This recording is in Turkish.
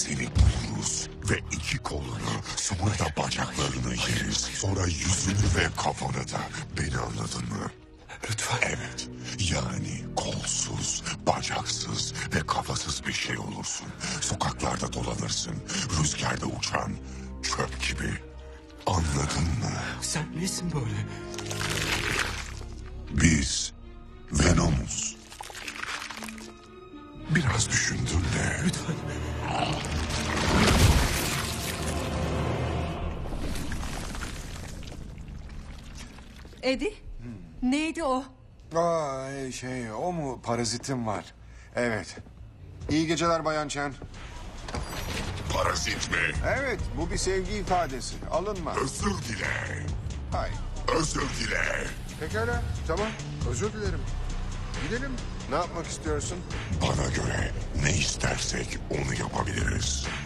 seni buluruz ve iki kolunu, sonra da bacaklarını yeriz. Sonra yüzünü ve kafanı da. Beni anladın mı? Lütfen. Evet, yani kolsuz, bacaksız ve kafasız bir şey olursun. Sokaklarda dolanırsın, rüzgarda uçan çöp gibi. Anladın mı? Sen nesin böyle? Biz Venom'uz. Biraz düşündün de. Lütfen. Eddie, neydi o? O mu parazitim var? Evet. İyi geceler Bayan Chen. Parazit mi? Evet, bu bir sevgi ifadesi. Alınma. Özür dile. Hayır. Özür dile. Pekala, tamam. Özür dilerim. Gidelim. Ne yapmak istiyorsun? Bana göre ne istersek onu yapabiliriz.